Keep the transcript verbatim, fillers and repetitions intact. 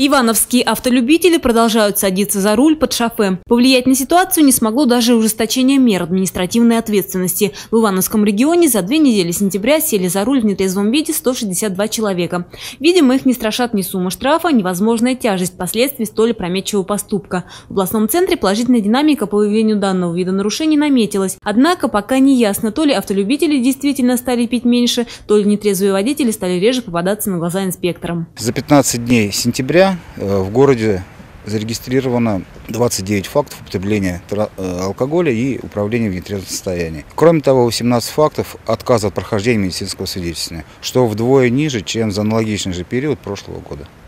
Ивановские автолюбители продолжают садиться за руль под шофе. Повлиять на ситуацию не смогло даже ужесточение мер административной ответственности. В Ивановском регионе за две недели сентября сели за руль в нетрезвом виде сто шестьдесят два человека. Видимо, их не страшат ни сумма штрафа, ни возможная тяжесть последствий столь опрометчивого поступка. В областном центре положительная динамика по выявлению данного вида нарушений наметилась. Однако пока не ясно, то ли автолюбители действительно стали пить меньше, то ли нетрезвые водители стали реже попадаться на глаза инспекторам. За пятнадцать дней сентября в городе зарегистрировано двадцать девять фактов употребления алкоголя и управления в нетрезвом состоянии. Кроме того, восемнадцать фактов отказа от прохождения медицинского свидетельствования, что вдвое ниже, чем за аналогичный же период прошлого года.